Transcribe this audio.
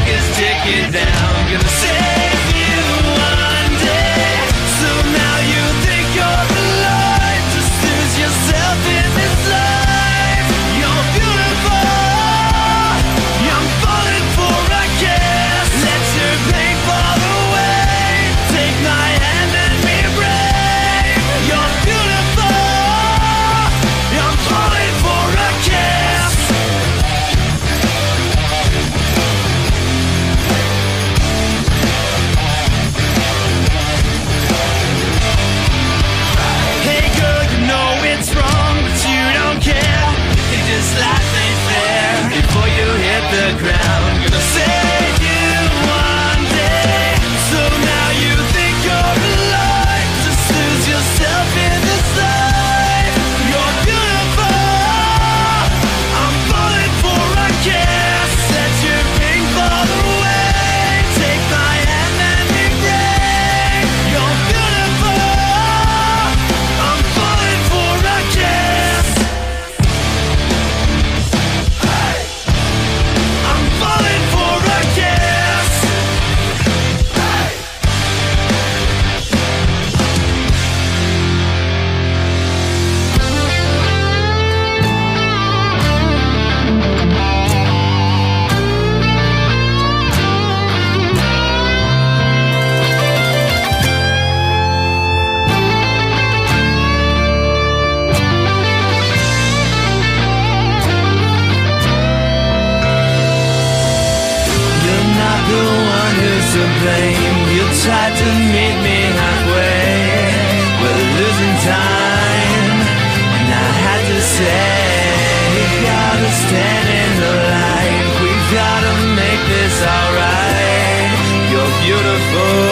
is ticking down. Gonna save you one day. So now you think you're alive. Just lose yourself in this life. You're beautiful. I'm falling for a kiss. Let your pain fall away. Take my hand and be brave. You're beautiful. I'm falling for a kiss. Hey girl, you know it's wrong, but you don't care. You think this life ain't fair. Before you hit the ground, gonna save you one day. So now you think you're alive. Just lose yourself in this life. You're beautiful. I'm falling for a kiss. Let your pain fall away. Take my hand and be brave. You're beautiful. I'm falling for a kiss. I'm falling for a kiss. You're not the one who's to blame. You tried to meet me halfway. We're losing time, and I had to say, we gotta stand in the light. We gotta make this alright. You're beautiful.